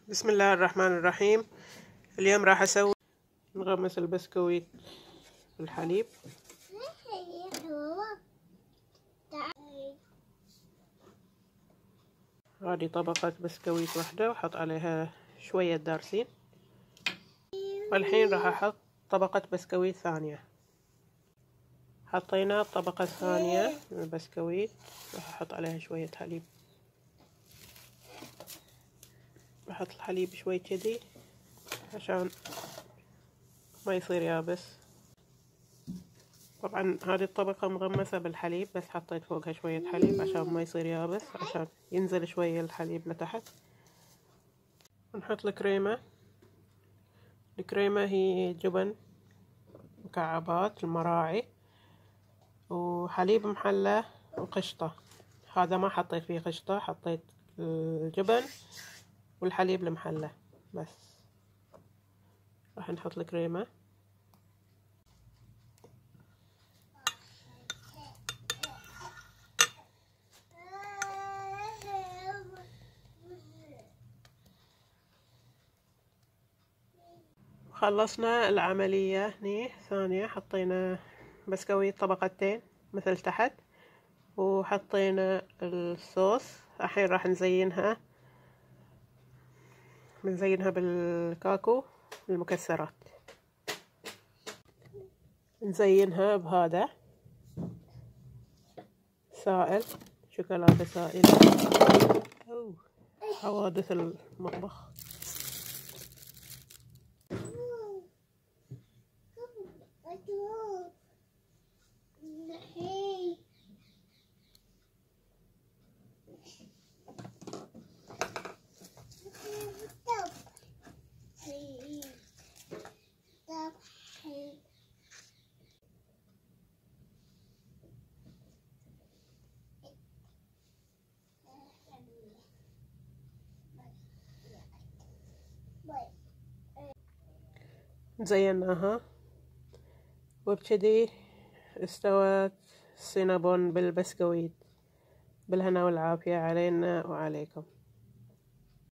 بسم الله الرحمن الرحيم. اليوم راح اسوي نغمس البسكويت بالحليب. هذه طبقة بسكويت واحدة واحط عليها شوية دارسين، والحين راح احط طبقة بسكويت ثانية. حطينا الطبقة الثانية من البسكويت، راح احط عليها شوية حليب. بحط الحليب شوي كذي عشان ما يصير يابس. طبعا هذه الطبقة مغمسة بالحليب، بس حطيت فوقها شوية حليب عشان ما يصير يابس، عشان ينزل شوية الحليب لتحت. ونحط الكريمة هي جبن مكعبات المراعي وحليب محلى وقشطة. هذا ما حطيت فيه قشطة، حطيت الجبن والحليب المحلى بس. راح نحط الكريمة. خلصنا العملية هني ثانية. حطينا بسكويت طبقتين مثل تحت، وحطينا الصوص. الحين راح نزينها بالكاكو المكسرات. نزينها بهذا سائل، شوكولاتة سائلة. حوادث المطبخ. زيناها وبكذي استوت السينابون بالبسكويت. بالهنا والعافية علينا وعليكم.